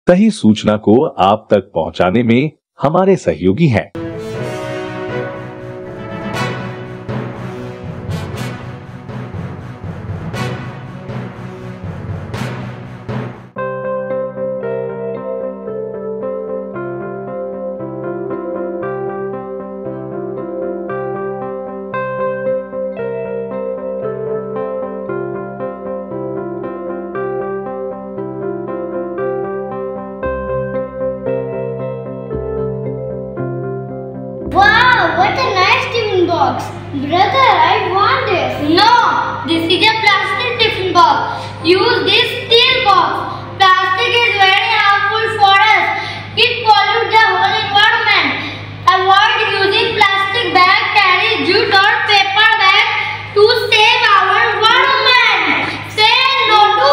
सही सूचना को आप तक पहुंचाने में हमारे सहयोगी हैं। Box. Brother, I want this. No, this is a plastic tiffin box. Use this steel box. Plastic is very harmful for us. It pollutes the whole environment. Avoid using plastic bag. Carry jute or paper bag to save our environment. Say no to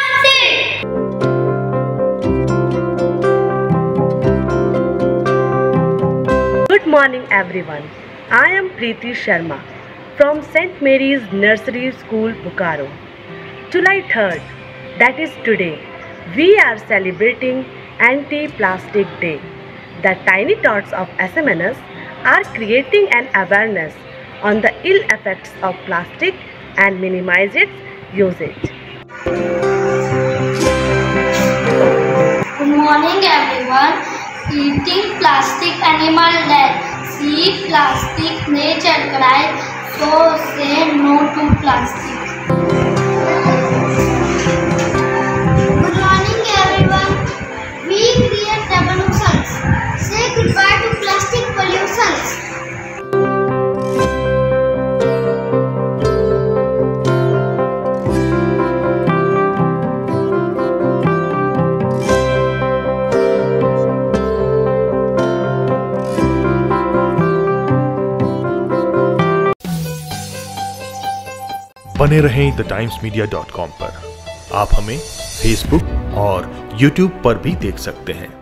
plastic. Good morning, everyone. I am Preeti Sharma from St. Mary's Nursery School, Bokaro. July 3rd, that is today, we are celebrating Anti-Plastic Day. The tiny tots of sNursery are creating an awareness on the ill effects of plastic and minimize its usage. Good morning, everyone. Eating plastic animal death. See plastic, nature cries, so say no to plastic. Good morning, everyone. We create revolutions. Say goodbye to plastic pollutions. बने रहें thetimes.media.com पर। आप हमें Facebook और YouTube पर भी देख सकते हैं।